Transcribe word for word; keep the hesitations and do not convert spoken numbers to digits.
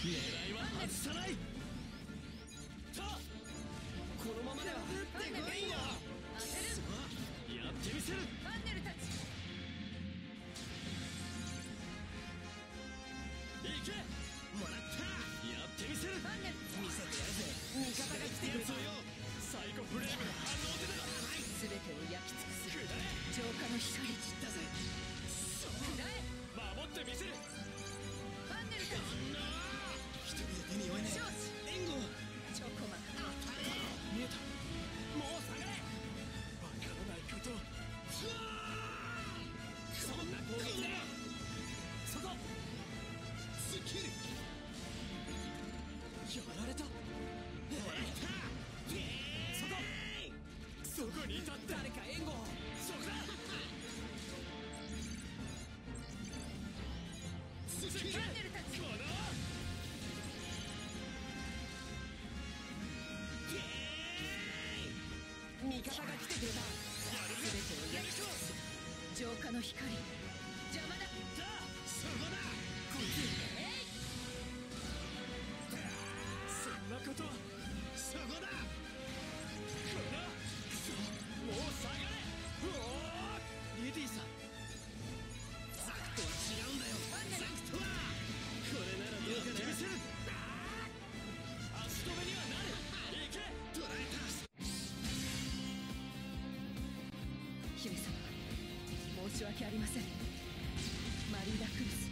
狙いは外さない。さあこのままでは打ってこいよ。 当てる。 やってみせる。 ファンネルたち行け。もらった。やってみせる。 ファンネル見せてやるぜ。味方が来ているぞよ。サイコフレームの反応でだ。 全てを焼き尽くすくらえ。 浄化の光。 散ったぜ。 くらえ。 守ってみせる。 ファンネルたち一人で手に負えね承知。 え。援護。 チョコマン当たれ。見えた。もう下がれ。わからないこと。そんな攻撃だ。そこ。スキル。やられた。もらった。そこ。そこにいた。誰か援護。そこだ。スキル。 ファンネルたちこの味方が来てくれた。全てを焼き尽くす浄化の光。邪魔だ。 そこだ。こいえい。 つ。そんなことは。そこだ。このクソ。もう下がれ。おおリディさん。ザクとは違うんだよ。ザクとはこれならどうかな。やってみせる。足止めにはなる。行け。捕らえた。 姫様申し訳ありません。マリーダ・クルス